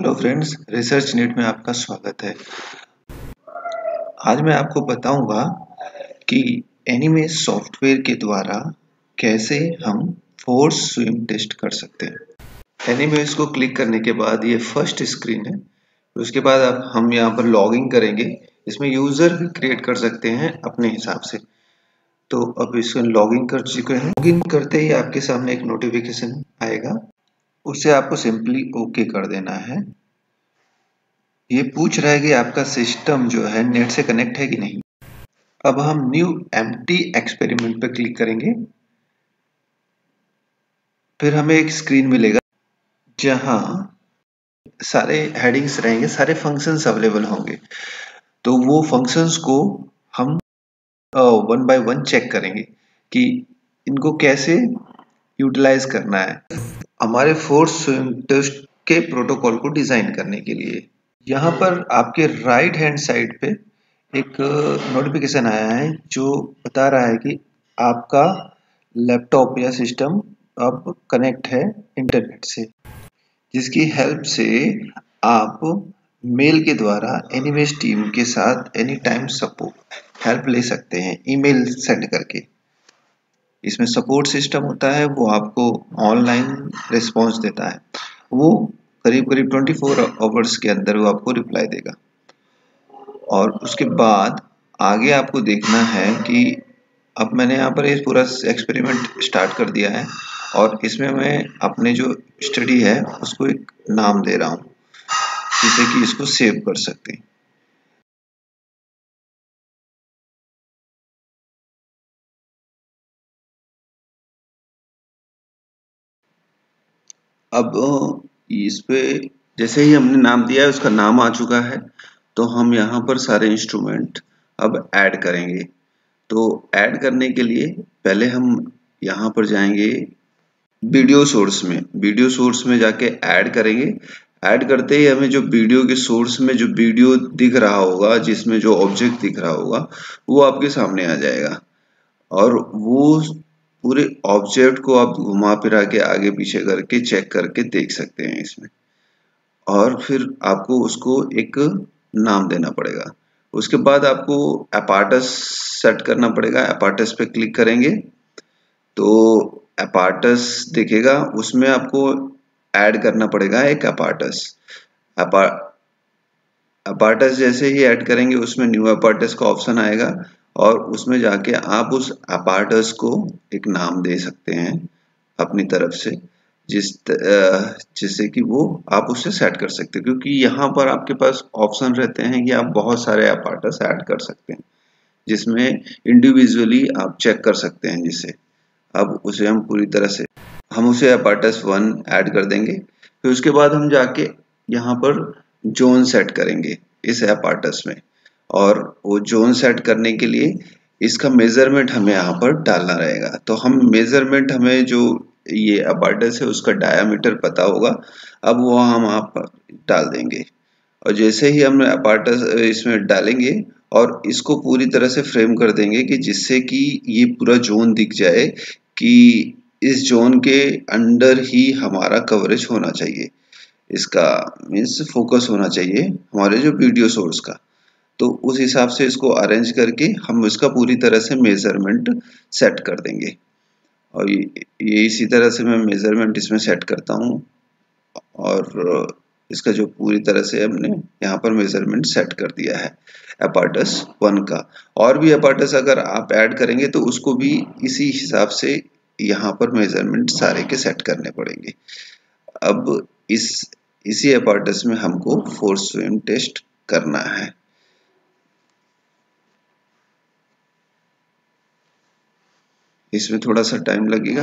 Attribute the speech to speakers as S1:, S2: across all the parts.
S1: Hello friends, research NEET में आपका स्वागत है। आज मैं आपको बताऊंगा कि एनिमेस सॉफ्टवेयर के द्वारा कैसे हम फोर्स स्विम टेस्ट कर सकते हैं। एनिमेस को क्लिक करने के बाद ये फर्स्ट स्क्रीन है। उसके बाद अब हम यहाँ पर लॉगिन करेंगे। इसमें यूजर भी क्रिएट कर सकते हैं अपने हिसाब से। तो अब इसको लॉगिन कर चुके हैं। लॉगिन करते ही आपके सामने एक नोटिफिकेशन आएगा, उसे आपको सिंपली ओके कर देना है। ये पूछ रहा है कि आपका सिस्टम जो है नेट से कनेक्ट है कि नहीं। अब हम न्यू एम्प्टी एक्सपेरिमेंट पर क्लिक करेंगे। फिर हमें एक स्क्रीन मिलेगा जहां सारे हेडिंग्स रहेंगे, सारे फंक्शंस अवेलेबल होंगे। तो वो फंक्शंस को हम वन बाय वन चेक करेंगे कि इनको कैसे यूटिलाइज करना है हमारे फोर्स स्विम टेस्ट के प्रोटोकॉल को डिजाइन करने के लिए। यहाँ पर आपके राइट हैंड साइड पे एक नोटिफिकेशन आया है जो बता रहा है कि आपका लैपटॉप या सिस्टम अब कनेक्ट है इंटरनेट से, जिसकी हेल्प से आप मेल के द्वारा एनिमेस टीम के साथ एनी टाइम सपोर्ट हेल्प ले सकते हैं ईमेल सेंड करके। इसमें सपोर्ट सिस्टम होता है, वो आपको ऑनलाइन रिस्पॉन्स देता है। वो करीब करीब 24 आवर्स के अंदर वो आपको रिप्लाई देगा। और उसके बाद आगे आपको देखना है कि अब मैंने यहाँ पर ये पूरा एक्सपेरिमेंट स्टार्ट कर दिया है और इसमें मैं अपने जो स्टडी है उसको एक नाम दे रहा हूँ जिससे कि इसको सेव कर सकते हैं। अब इस पे जैसे ही हमने नाम दिया है, उसका नाम आ चुका है, तो हम यहाँ पर सारे इंस्ट्रूमेंट अब ऐड करेंगे। तो ऐड करने के लिए पहले हम यहाँ पर जाएंगे वीडियो सोर्स में जाके ऐड करेंगे। ऐड करते ही हमें जो वीडियो के सोर्स में जो वीडियो दिख रहा होगा, जिसमें जो ऑब्जेक्ट दिख रहा होगा, वो आपके सामने आ जाएगा और वो पूरे ऑब्जेक्ट को आप घुमा फिरा के आगे पीछे करके चेक करके देख सकते हैं इसमें। और फिर आपको उसको एक नाम देना पड़ेगा। उसके बाद आपको अपार्टस सेट करना पड़ेगा। अपार्टस पे क्लिक करेंगे तो अपार्टस दिखेगा, उसमें आपको ऐड करना पड़ेगा एक अपार्टस। अपार्टस जैसे ही ऐड करेंगे उसमें न्यू अपार्टस का ऑप्शन आएगा और उसमें जाके आप उस अपार्टस को एक नाम दे सकते हैं अपनी तरफ से, जिससे कि वो आप उससे सेट कर सकते हैं। क्योंकि यहाँ पर आपके पास ऑप्शन रहते हैं कि आप बहुत सारे अपार्टस ऐड कर सकते हैं, जिसमें इंडिविजुअली आप चेक कर सकते हैं। जिससे अब उसे हम पूरी तरह से उसे अपार्टस 1 ऐड कर देंगे। फिर उसके बाद हम जाके यहाँ पर जोन सेट करेंगे इस अपार्टस में, और वो जोन सेट करने के लिए इसका मेजरमेंट हमें यहाँ पर डालना रहेगा। तो हम मेजरमेंट, हमें जो ये अपार्टस है उसका डायामीटर पता होगा, अब वो हम आप डाल देंगे। और जैसे ही हम अपार्टस इसमें डालेंगे और इसको पूरी तरह से फ्रेम कर देंगे कि जिससे कि ये पूरा जोन दिख जाए कि इस जोन के अंडर ही हमारा कवरेज होना चाहिए, इसका मीन्स फोकस होना चाहिए हमारे जो वीडियो सोर्स का। तो उस हिसाब से इसको अरेंज करके हम इसका पूरी तरह से मेजरमेंट सेट कर देंगे। और ये इसी तरह से मैं मेजरमेंट इसमें सेट करता हूँ और इसका जो पूरी तरह से हमने यहाँ पर मेजरमेंट सेट कर दिया है अपार्टस 1 का। और भी अपार्टस अगर आप ऐड करेंगे तो उसको भी इसी हिसाब से यहाँ पर मेजरमेंट सारे के सेट करने पड़ेंगे। अब इसी अपार्टस में हमको फोर्स स्विम टेस्ट करना है। इसमें थोड़ा सा टाइम लगेगा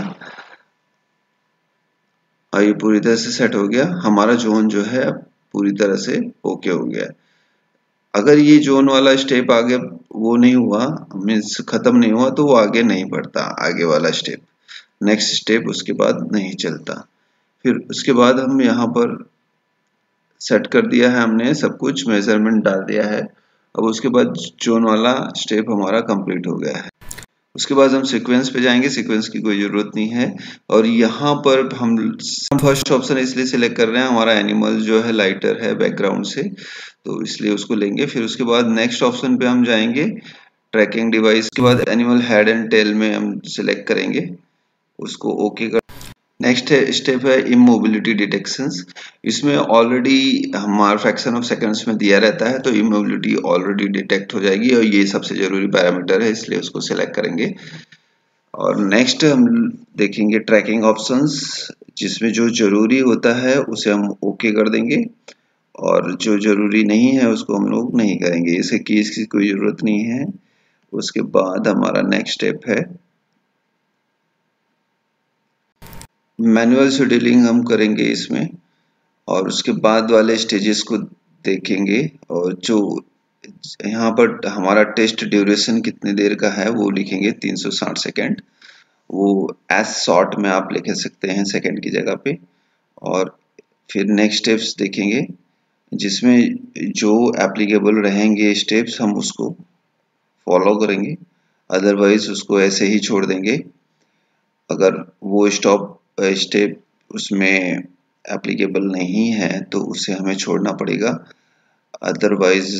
S1: और ये पूरी तरह से सेट हो गया। हमारा जोन जो है पूरी तरह से ओके हो गया। अगर ये जोन वाला स्टेप आगे वो नहीं हुआ, मीन्स खत्म नहीं हुआ, तो वो आगे नहीं बढ़ता। आगे वाला स्टेप, नेक्स्ट स्टेप उसके बाद नहीं चलता। फिर उसके बाद हम यहाँ पर सेट कर दिया है, हमने सब कुछ मेजरमेंट डाल दिया है। अब उसके बाद जोन वाला स्टेप हमारा कंप्लीट हो गया है। उसके बाद हम सीक्वेंस पे जाएंगे, सीक्वेंस की कोई जरूरत नहीं है। और यहाँ पर हम फर्स्ट ऑप्शन इसलिए सिलेक्ट कर रहे हैं, हमारा एनिमल जो है लाइटर है बैकग्राउंड से, तो इसलिए उसको लेंगे। फिर उसके बाद नेक्स्ट ऑप्शन पे हम जाएंगे, ट्रैकिंग डिवाइस के बाद एनिमल हेड एंड टेल में हम सिलेक्ट करेंगे, उसको ओके कर। नेक्स्ट स्टेप है इमोबिलिटी डिटेक्शंस। इसमें ऑलरेडी हमारा फ्रैक्शन ऑफ सेकंड्स में दिया रहता है, तो इमोबिलिटी ऑलरेडी डिटेक्ट हो जाएगी और ये सबसे जरूरी पैरामीटर है, इसलिए उसको सिलेक्ट करेंगे। और नेक्स्ट हम देखेंगे ट्रैकिंग ऑप्शंस, जिसमें जो जरूरी होता है उसे हम ओके कर देंगे और जो जरूरी नहीं है उसको हम लोग नहीं करेंगे, इसे कीज की कोई जरूरत नहीं है। उसके बाद हमारा नेक्स्ट स्टेप है मैनुअल शेड्यूलिंग, हम करेंगे इसमें। और उसके बाद वाले स्टेजेस को देखेंगे, और जो यहाँ पर हमारा टेस्ट ड्यूरेशन कितनी देर का है वो लिखेंगे 360 सेकेंड, वो एज शॉर्ट में आप लिख सकते हैं सेकेंड की जगह पे। और फिर नेक्स्ट स्टेप्स देखेंगे, जिसमें जो एप्लीकेबल रहेंगे स्टेप्स हम उसको फॉलो करेंगे, अदरवाइज उसको ऐसे ही छोड़ देंगे। अगर वो स्टेप उसमें एप्लीकेबल नहीं है तो उसे हमें छोड़ना पड़ेगा, अदरवाइज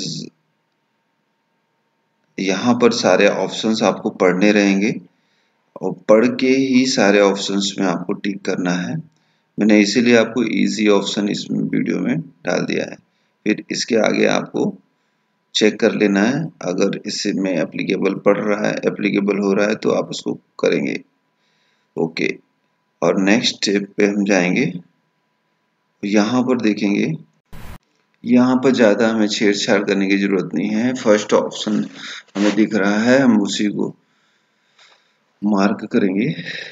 S1: यहाँ पर सारे ऑप्शंस आपको पढ़ने रहेंगे और पढ़ के ही सारे ऑप्शंस में आपको टिक करना है। मैंने इसीलिए आपको इजी ऑप्शन इस वीडियो में डाल दिया है। फिर इसके आगे आपको चेक कर लेना है, अगर इसमें एप्लीकेबल पढ़ रहा है, एप्लीकेबल हो रहा है तो आप उसको करेंगे ओके। और नेक्स्ट स्टेप पे हम जाएंगे, यहाँ पर देखेंगे, यहाँ पर ज़्यादा हमें छेड़छाड़ करने की ज़रूरत नहीं है। फर्स्ट ऑप्शन हमें दिख रहा है, हम उसी को मार्क करेंगे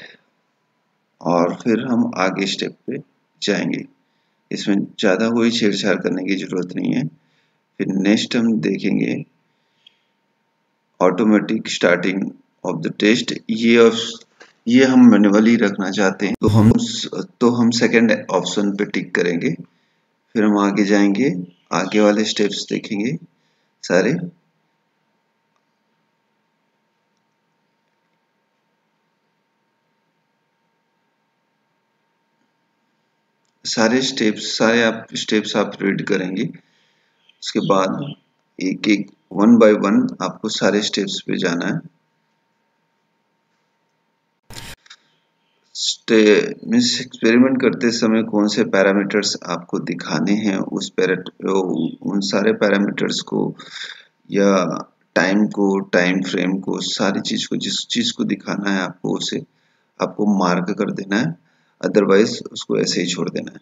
S1: और फिर हम आगे स्टेप पे जाएंगे। इसमें ज़्यादा कोई छेड़छाड़ करने की ज़रूरत नहीं है। फिर नेक्स्ट हम देखेंगे automatic starting of the test, ये हम मैन्युअली रखना चाहते हैं, तो हम सेकंड ऑप्शन पे टिक करेंगे। फिर हम आगे जाएंगे, आगे वाले स्टेप्स देखेंगे सारे। सारे स्टेप्स आप रीड करेंगे। उसके बाद एक एक वन बाय वन आपको सारे स्टेप्स पे जाना है। एक्सपेरिमेंट करते समय कौन से पैरामीटर्स आपको दिखाने हैं, उन सारे पैरामीटर्स को या टाइम फ्रेम को, सारी चीज को, जिस चीज को दिखाना है आपको उसे आपको मार्क कर देना है, अदरवाइज उसको ऐसे ही छोड़ देना है।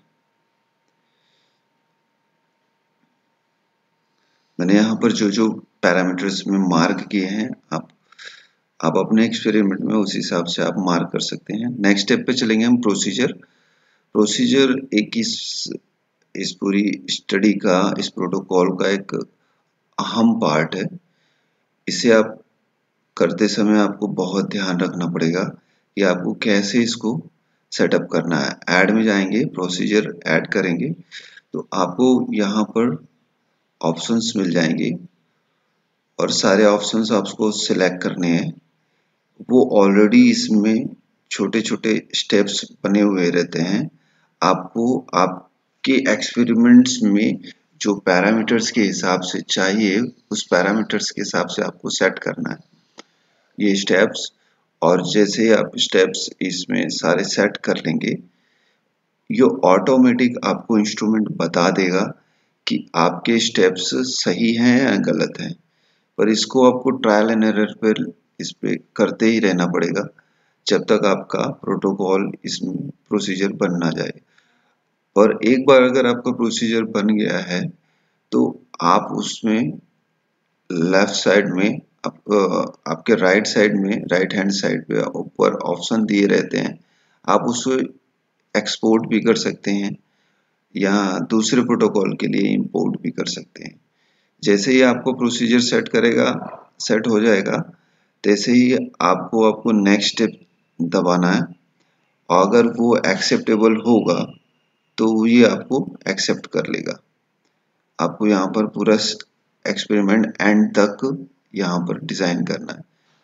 S1: मैंने यहाँ पर जो जो पैरामीटर्स में मार्क किए हैं, आप अपने एक्सपेरिमेंट में उस हिसाब से आप मार्क कर सकते हैं। नेक्स्ट स्टेप पे चलेंगे हम प्रोसीजर एक इस पूरी स्टडी का, इस प्रोटोकॉल का एक अहम पार्ट है। इसे आप करते समय आपको बहुत ध्यान रखना पड़ेगा कि आपको कैसे इसको सेटअप करना है। ऐड में जाएंगे, प्रोसीजर ऐड करेंगे तो आपको यहाँ पर ऑप्शंस मिल जाएंगे और सारे ऑप्शंस आपको सिलेक्ट करने हैं। वो ऑलरेडी इसमें छोटे छोटे स्टेप्स बने हुए रहते हैं। आपको आपके एक्सपेरिमेंट्स में जो पैरामीटर्स के हिसाब से चाहिए, उस पैरामीटर्स के हिसाब से आपको सेट करना है ये स्टेप्स। और जैसे आप स्टेप्स इसमें सारे सेट कर लेंगे, ये ऑटोमेटिक आपको इंस्ट्रूमेंट बता देगा कि आपके स्टेप्स सही हैं या गलत हैं। पर इसको आपको ट्रायल एंड एरर पर इस पे करते ही रहना पड़ेगा जब तक आपका प्रोटोकॉल इसमें प्रोसीजर बन ना जाए। और एक बार अगर आपका प्रोसीजर बन गया है तो आप उसमें लेफ्ट साइड में आपके राइट हैंड साइड पे ऊपर ऑप्शन दिए रहते हैं, आप उसको एक्सपोर्ट भी कर सकते हैं या दूसरे प्रोटोकॉल के लिए इंपोर्ट भी कर सकते हैं। जैसे ही आपको प्रोसीजर सेट हो जाएगा, तैसे ही आपको नेक्स्ट स्टेप दबाना है और अगर वो एक्सेप्टेबल होगा तो ये आपको एक्सेप्ट कर लेगा। आपको यहाँ पर पूरा एक्सपेरिमेंट एंड तक यहाँ पर डिजाइन करना है।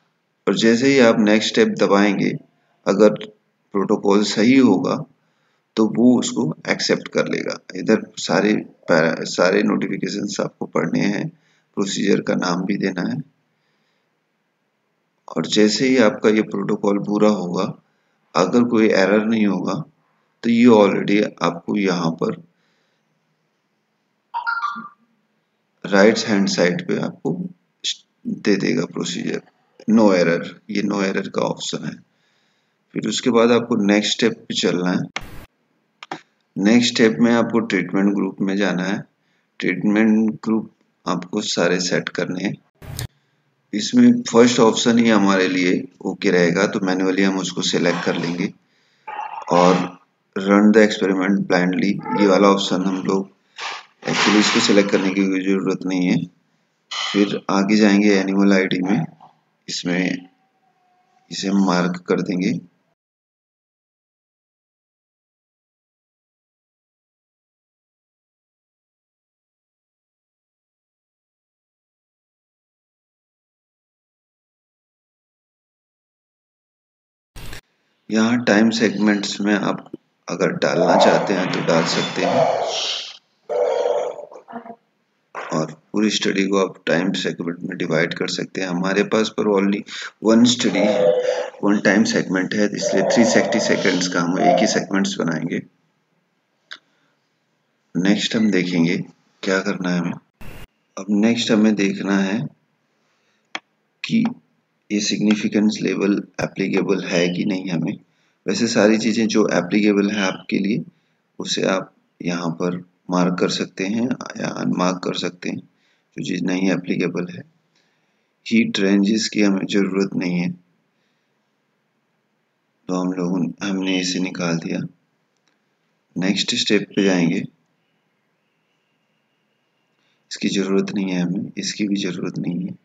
S1: और जैसे ही आप नेक्स्ट स्टेप दबाएंगे, अगर प्रोटोकॉल सही होगा तो वो उसको एक्सेप्ट कर लेगा। इधर सारे नोटिफिकेशंस आपको पढ़ने हैं, प्रोसीजर का नाम भी देना है, और जैसे ही आपका ये प्रोटोकॉल पूरा होगा, अगर कोई एरर नहीं होगा तो ये ऑलरेडी आपको यहाँ पर राइट हैंड साइड पे आपको दे देगा प्रोसीजर नो एरर, ये नो एरर का ऑप्शन है। फिर उसके बाद आपको नेक्स्ट स्टेप पे चलना है। नेक्स्ट स्टेप में आपको ट्रीटमेंट ग्रुप में जाना है। ट्रीटमेंट ग्रुप आपको सारे सेट करने हैं। इसमें फर्स्ट ऑप्शन ही हमारे लिए ओके रहेगा, तो मैन्युअली हम उसको सिलेक्ट कर लेंगे, और रन द एक्सपेरिमेंट ब्लाइंडली ये वाला ऑप्शन हम लोग एक्चुअली इसको सिलेक्ट करने की कोई ज़रूरत नहीं है। फिर आगे जाएंगे एनिमल आईडी में, इसमें इसे हम मार्क कर देंगे। यहाँ टाइम सेगमेंट्स में आप अगर डालना चाहते हैं तो डाल सकते हैं, और पूरी स्टडी को आप टाइम सेगमेंट में डिवाइड कर सकते हैं। हमारे पास पर ओनली वन स्टडी है, वन टाइम सेगमेंट है, इसलिए 360 सेकेंड्स का हम एक ही सेगमेंट्स बनाएंगे। नेक्स्ट हम देखेंगे क्या करना है हमें। अब नेक्स्ट हमें देखना है कि ये सिग्निफिकेंस लेवल एप्लीकेबल है कि नहीं। हमें वैसे सारी चीज़ें जो एप्लीकेबल है आपके लिए, उसे आप यहाँ पर मार्क कर सकते हैं या अनमार्क कर सकते हैं। जो चीज़ नहीं एप्लीकेबल है, हीट रेंजेस की हमें ज़रूरत नहीं है, तो हमने इसे निकाल दिया। नेक्स्ट स्टेप पे जाएंगे, इसकी ज़रूरत नहीं है हमें, इसकी भी ज़रूरत नहीं है।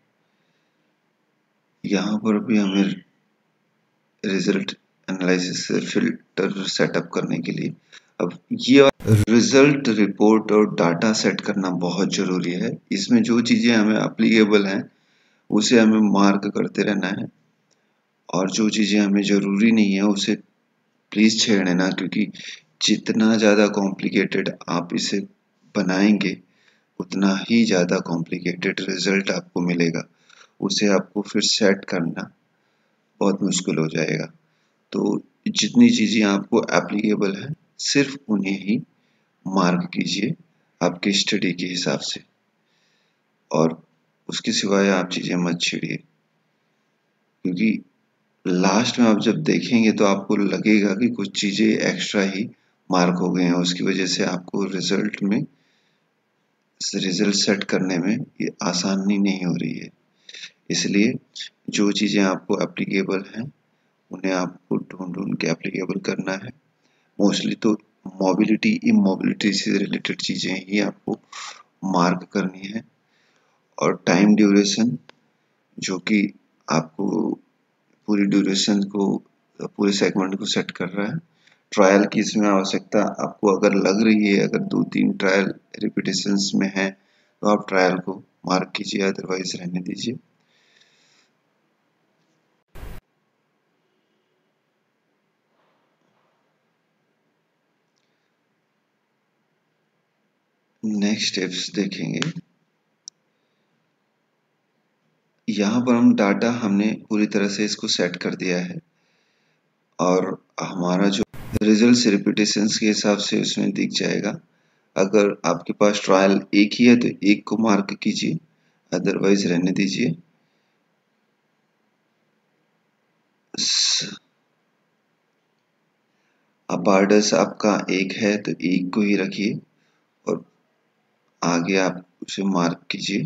S1: यहाँ पर भी हमें रिजल्ट एनालिसिस से फिल्टर सेटअप करने के लिए, अब ये रिजल्ट रिपोर्ट और डाटा सेट करना बहुत ज़रूरी है। इसमें जो चीज़ें हमें एप्लीकेबल हैं उसे हमें मार्क करते रहना है, और जो चीज़ें हमें ज़रूरी नहीं है उसे प्लीज़ छेड़े ना, क्योंकि जितना ज़्यादा कॉम्प्लिकेटेड आप इसे बनाएंगे उतना ही ज़्यादा कॉम्प्लिकेटेड रिजल्ट आपको मिलेगा। उसे आपको फिर सेट करना बहुत मुश्किल हो जाएगा। तो जितनी चीज़ें आपको एप्लीकेबल है सिर्फ उन्हें ही मार्क कीजिए आपकी स्टडी के हिसाब से, और उसके सिवाय आप चीज़ें मत छेड़िए, क्योंकि लास्ट में आप जब देखेंगे तो आपको लगेगा कि कुछ चीज़ें एक्स्ट्रा ही मार्क हो गए हैं, उसकी वजह से आपको रिजल्ट सेट करने में ये आसानी नहीं हो रही है। इसलिए जो चीज़ें आपको एप्लीकेबल हैं उन्हें आपको ढूंढ के एप्लीकेबल करना है। मोस्टली तो मोबिलिटी इमोबिलिटी से रिलेटेड चीज़ें ही आपको मार्क करनी है, और टाइम ड्यूरेशन जो कि आपको पूरी ड्यूरेशन को, पूरे सेगमेंट को सेट कर रहा है। ट्रायल की इसमें आवश्यकता आपको अगर लग रही है, अगर 2-3 ट्रायल रिपीटेशंस में है तो आप ट्रायल को मार्क कीजिए, अदरवाइज रहने दीजिए। नेक्स्ट स्टेप्स देखेंगे। यहाँ पर हम डाटा हमने पूरी तरह से इसको सेट कर दिया है, और हमारा जो रिजल्ट्स रिपीटेशंस के हिसाब से उसमें दिख जाएगा। अगर आपके पास ट्रायल एक ही है तो एक को मार्क कीजिए, अदरवाइज रहने दीजिए। अबार्डस आपका एक है तो एक को ही रखिए, और आगे आप उसे मार्क कीजिए।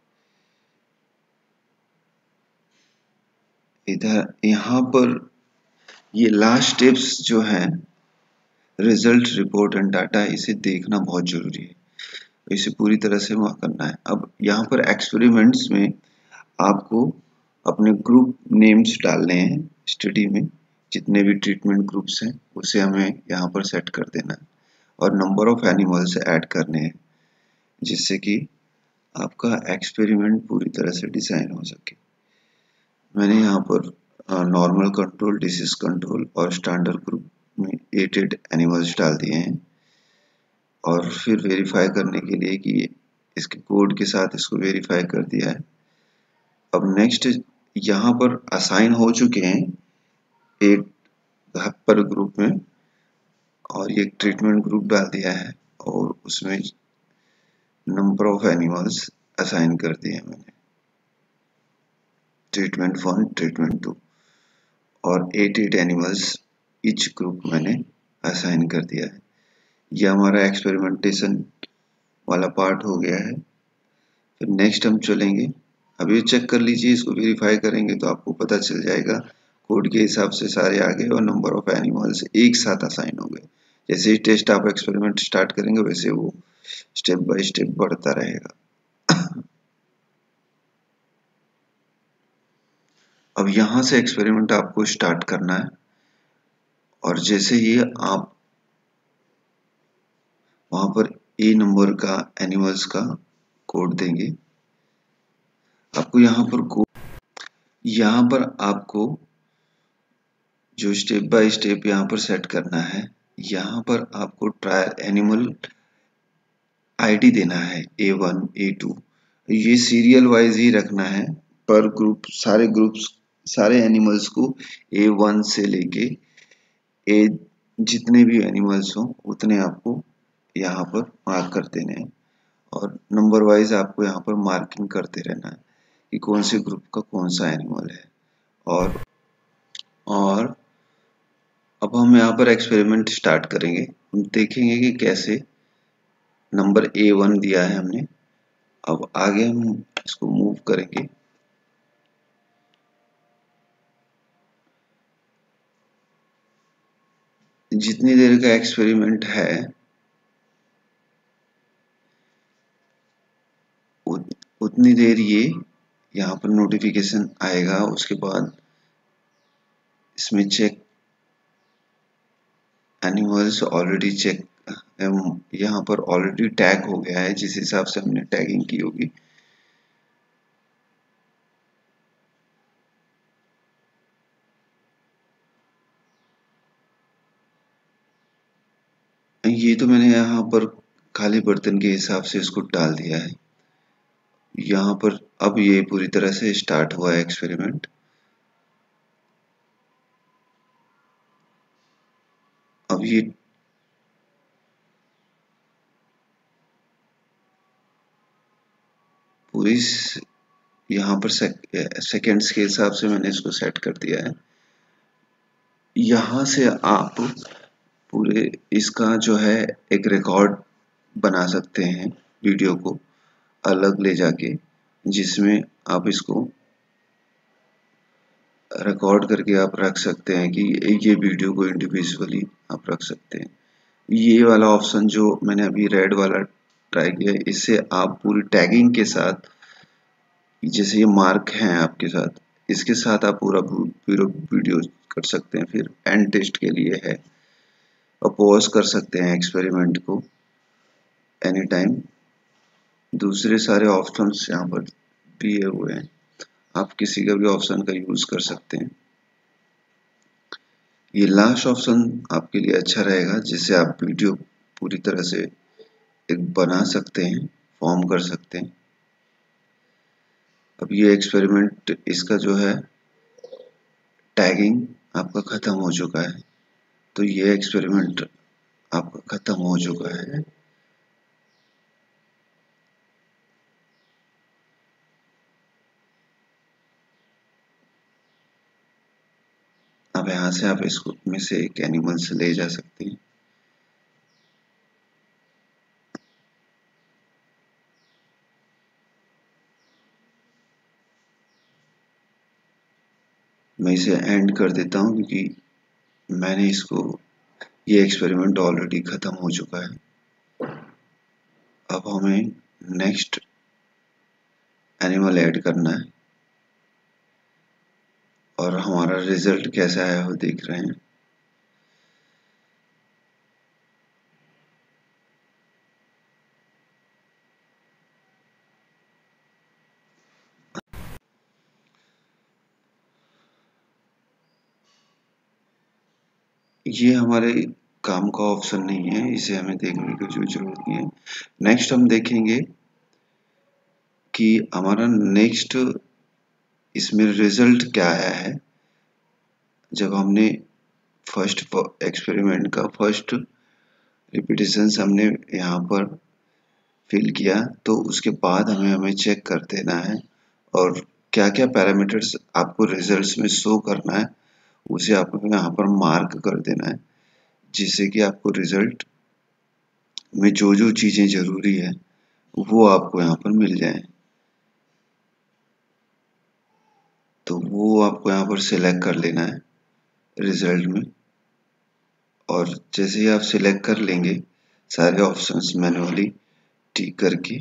S1: इधर यहाँ पर ये लास्ट स्टेप्स जो हैं, रिजल्ट रिपोर्ट एंड डाटा, इसे देखना बहुत जरूरी है, इसे पूरी तरह से वहाँ करना है। अब यहाँ पर एक्सपेरिमेंट्स में आपको अपने ग्रुप नेम्स डालने हैं। स्टडी में जितने भी ट्रीटमेंट ग्रुप्स हैं उसे हमें यहाँ पर सेट कर देना है, और नंबर ऑफ एनिमल्स ऐड करने हैं, जिससे कि आपका एक्सपेरिमेंट पूरी तरह से डिजाइन हो सके। मैंने यहाँ पर नॉर्मल कंट्रोल, डिसीज कंट्रोल और स्टैंडर्ड ग्रुप में 8 एनिमल्स डाल दिए हैं और फिर वेरीफाई करने के लिए कि इसके कोड के साथ इसको वेरीफाई कर दिया है। अब नेक्स्ट यहाँ पर असाइन हो चुके हैं एक पर ग्रुप में और ये ट्रीटमेंट ग्रुप डाल दिया है और उसमें नंबर ऑफ एनिमल्स असाइन कर दिए हैं मैंने, ट्रीटमेंट 1, ट्रीटमेंट 2 और 8 एनिमल्स ईच ग्रुप मैंने असाइन कर दिया है। यह हमारा एक्सपेरिमेंटेशन वाला पार्ट हो गया है। फिर नेक्स्ट हम चलेंगे, अब ये चेक कर लीजिए, इसको वेरीफाई करेंगे तो आपको पता चल जाएगा कोड के हिसाब से सारे आ गए और नंबर ऑफ एनिमल्स एक साथ असाइन हो गए। जैसे ही टेस्ट आप एक्सपेरिमेंट स्टार्ट करेंगे वैसे वो स्टेप बाय स्टेप बढ़ता रहेगा। अब यहाँ से एक्सपेरिमेंट आपको स्टार्ट करना है और जैसे ही आप वहां पर ए नंबर का एनिमल्स का कोड देंगे, आपको यहाँ पर आपको जो स्टेप बाय स्टेप यहाँ पर सेट करना है, यहाँ पर आपको ट्रायल एनिमल आईडी देना है A1, A2, ये सीरियल वाइज ही रखना है। पर ग्रुप्स सारे एनिमल्स को A1 से लेके ए जितने भी एनिमल्स हो उतने आपको यहाँ पर मार्क कर देने हैं और नंबर वाइज आपको यहाँ पर मार्किंग करते रहना है कि कौन से ग्रुप का कौन सा एनिमल है। और अब हम यहाँ पर एक्सपेरिमेंट स्टार्ट करेंगे, हम देखेंगे कि कैसे नंबर A1 दिया है हमने। अब आगे हम इसको मूव करेंगे, जितनी देर का एक्सपेरिमेंट है उतनी देर ये यहाँ पर नोटिफिकेशन आएगा। उसके बाद इसमें चेक एनिमल्स ऑलरेडी चेक यहाँ पर ऑलरेडी टैग हो गया है जिस हिसाब से हमने टैगिंग की होगी। ये तो मैंने यहाँ पर खाली बर्तन के हिसाब से इसको डाल दिया है। यहाँ पर अब ये पूरी तरह से स्टार्ट हुआ है एक्सपेरिमेंट। अब ये पूरी यहाँ पर सेकेंड्स के हिसाब से मैंने इसको सेट कर दिया है। यहाँ से आप पूरे इसका जो है एक रिकॉर्ड बना सकते हैं, वीडियो को अलग ले जाके, जिसमें आप इसको रिकॉर्ड करके आप रख सकते हैं कि ये वीडियो को इंडिविजुअली आप रख सकते हैं। ये वाला ऑप्शन जो मैंने अभी रेड वाला ट्राई किया है, इससे आप पूरी टैगिंग के साथ, जैसे ये मार्क हैं आपके साथ, इसके साथ आप पूरा वीडियो कर सकते हैं। फिर एंड टेस्ट के लिए है और पॉज कर सकते हैं एक्सपेरिमेंट को एनी टाइम। दूसरे सारे ऑप्शंस यहाँ पर दिए हुए हैं, आप किसी का भी ऑप्शन का यूज कर सकते हैं। ये लास्ट ऑप्शन आपके लिए अच्छा रहेगा, जिससे आप वीडियो पूरी तरह से एक बना सकते हैं, फॉर्म कर सकते हैं। अब ये एक्सपेरिमेंट इसका जो है टैगिंग आपका खत्म हो चुका है, तो ये एक्सपेरिमेंट आपका खत्म हो चुका है। अब यहाँ से आप इसको में से एक एनिमल से ले जा सकते हैं। मैं इसे एंड कर देता हूँ क्योंकि मैंने ये एक्सपेरिमेंट ऑलरेडी खत्म हो चुका है। अब हमें नेक्स्ट एनिमल ऐड करना है और हमारा रिजल्ट कैसा आया वो देख रहे हैं। ये हमारे काम का ऑप्शन नहीं है, इसे हमें देखने की जो जरूरत नहीं है। नेक्स्ट हम देखेंगे कि हमारा नेक्स्ट इसमें रिजल्ट क्या आया है। जब हमने फर्स्ट एक्सपेरिमेंट का फर्स्ट रिपीटेशंस हमने यहाँ पर फिल किया, तो उसके बाद हमें चेक कर देना है और क्या क्या पैरामीटर्स आपको रिजल्ट्स में शो करना है उसे आपको यहाँ पर मार्क कर देना है, जिससे कि आपको रिजल्ट में जो जो चीजें जरूरी है वो आपको यहाँ पर मिल जाए। तो वो आपको यहाँ पर सिलेक्ट कर लेना है रिजल्ट में, और जैसे ही आप सिलेक्ट कर लेंगे सारे ऑप्शंस मैन्युअली टिक करके,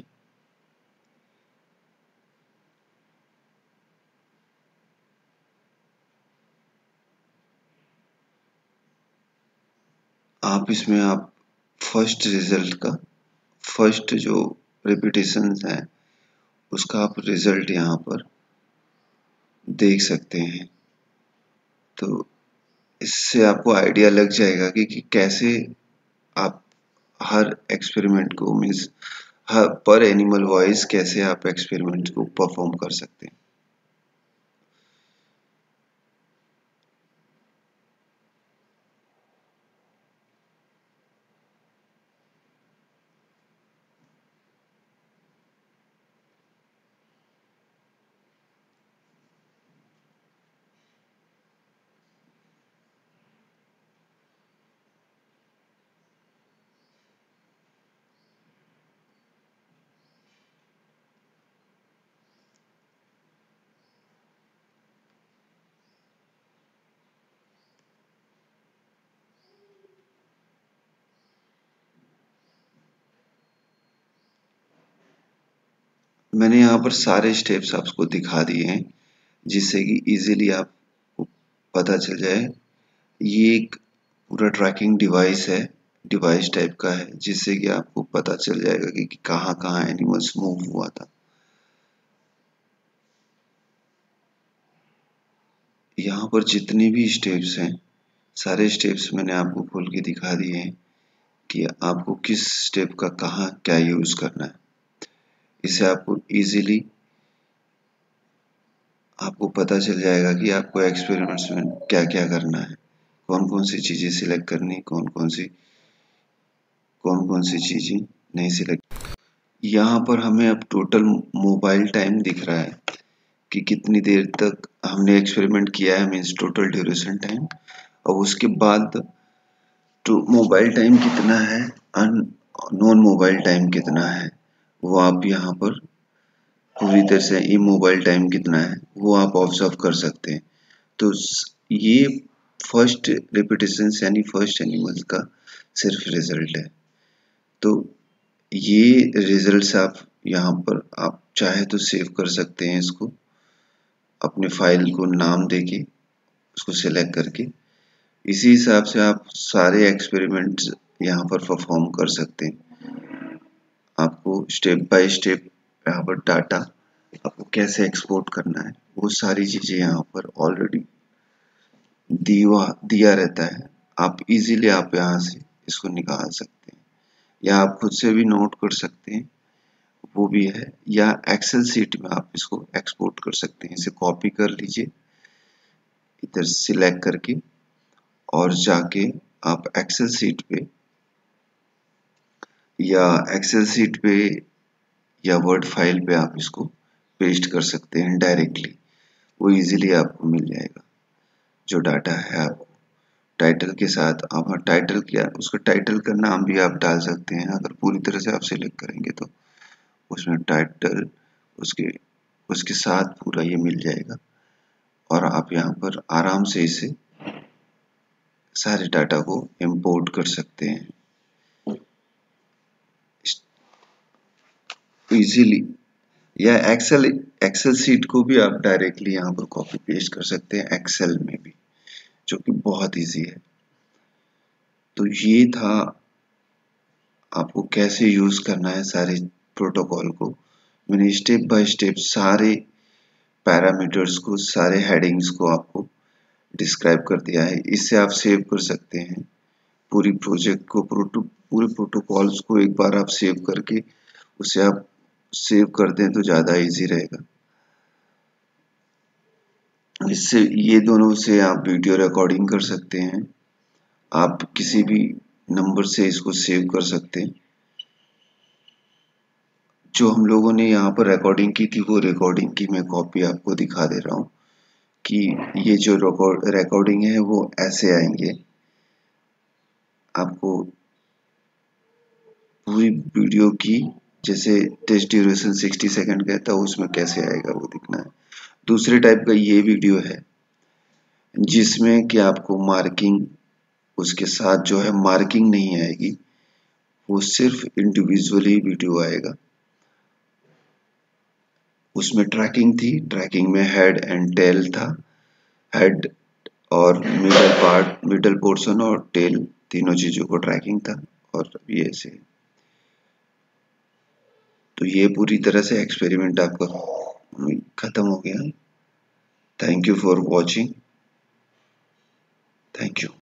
S1: आप इसमें आप फर्स्ट रिजल्ट का फर्स्ट जो रिपीटेशन है उसका आप रिजल्ट यहाँ पर देख सकते हैं। तो इससे आपको आइडिया लग जाएगा कि कैसे आप हर एक्सपेरिमेंट को मीन्स हर पर एनिमल वाइज कैसे आप एक्सपेरिमेंट को परफॉर्म कर सकते हैं। मैंने यहाँ पर सारे स्टेप्स आपको दिखा दिए हैं जिससे कि इजीली आपको पता चल जाए। ये एक पूरा ट्रैकिंग डिवाइस है, डिवाइस टाइप का है, जिससे कि आपको पता चल जाएगा कि कहाँ कहाँ एनिमल्स मूव हुआ था। यहाँ पर जितने भी स्टेप्स हैं सारे स्टेप्स मैंने आपको खोल के दिखा दिए हैं कि आपको किस स्टेप का कहाँ क्या यूज करना है। इससे आपको इजीली आपको पता चल जाएगा कि आपको एक्सपेरिमेंट्स में क्या क्या करना है, कौन कौन सी चीजें सिलेक्ट करनी, कौन कौन सी चीजें नहीं सिलेक्ट। यहाँ पर हमें अब टोटल मोबाइल टाइम दिख रहा है कि कितनी देर तक हमने एक्सपेरिमेंट किया है, मीन्स टोटल ड्यूरेशन टाइम। और उसके बाद तो मोबाइल टाइम कितना है, नॉन मोबाइल टाइम कितना है, वो आप यहाँ पर पूरी तरह से मोबाइल टाइम कितना है वो आप ऑब्जर्व कर सकते हैं। तो ये फर्स्ट रिपीटेशन यानी फर्स्ट एनिमल का सिर्फ रिजल्ट है। तो ये रिजल्ट्स आप यहाँ पर आप चाहे तो सेव कर सकते हैं, इसको अपने फाइल को नाम देके उसको सिलेक्ट करके इसी हिसाब से आप सारे एक्सपेरिमेंट्स यहाँ पर परफॉर्म कर सकते हैं। आपको स्टेप बाय स्टेप यहाँ पर डाटा आपको कैसे एक्सपोर्ट करना है वो सारी चीजें यहाँ पर ऑलरेडी दिया रहता है। आप इजीली आप यहाँ से इसको निकाल सकते हैं या आप खुद से भी नोट कर सकते हैं, वो भी है, या एक्सेल सीट में आप इसको एक्सपोर्ट कर सकते हैं। इसे कॉपी कर लीजिए इधर सिलेक्ट करके और जाके आप एक्सेल सीट पे या वर्ड फाइल पे आप इसको पेस्ट कर सकते हैं डायरेक्टली। वो इजीली आपको मिल जाएगा जो डाटा है। आपको टाइटल के साथ आप टाइटल किया, उसका टाइटल का नाम भी आप डाल सकते हैं। अगर पूरी तरह से आप सिलेक्ट करेंगे तो उसमें टाइटल उसके उसके साथ पूरा ये मिल जाएगा और आप यहाँ पर आराम से इसे सारे डाटा को इंपोर्ट कर सकते हैं इजीली। या एक्सेल सीट को भी आप डायरेक्टली यहाँ पर कॉपी पेस्ट कर सकते हैं एक्सेल में भी, जो कि बहुत इजी है। तो ये था आपको कैसे यूज करना है सारे प्रोटोकॉल को। मैंने स्टेप बाय स्टेप सारे पैरामीटर्स को, सारे हेडिंग्स को आपको डिस्क्राइब कर दिया है। इससे आप सेव कर सकते हैं पूरी प्रोजेक्ट को, पूरे प्रोटोकॉल्स को एक बार आप सेव करके उसे आप सेव कर दें तो ज़्यादा इजी रहेगा। इससे ये दोनों से आप वीडियो रिकॉर्डिंग कर सकते हैं, आप किसी भी नंबर से इसको सेव कर सकते हैं। जो हम लोगों ने यहाँ पर रिकॉर्डिंग की थी वो रिकॉर्डिंग की मैं कॉपी आपको दिखा दे रहा हूँ कि ये जो रिकॉर्डिंग है वो ऐसे आएंगे। आपको पूरी वीडियो की जैसे टेस्ट ड्यूरेशन 60 सेकंड का था उसमें कैसे आएगा वो दिखना है। दूसरे टाइप का ये वीडियो है जिसमें कि आपको मार्किंग उसके साथ जो है मार्किंग नहीं आएगी, वो सिर्फ इंडिविजुअली वीडियो आएगा। उसमें ट्रैकिंग थी, ट्रैकिंग में हेड एंड टेल था, हेड और मिडल पोर्शन और टेल तीनों चीजों को ट्रैकिंग था। और ये ऐसे तो ये पूरी तरह से एक्सपेरिमेंट आपका खत्म हो गया। Thank you for watching. Thank you.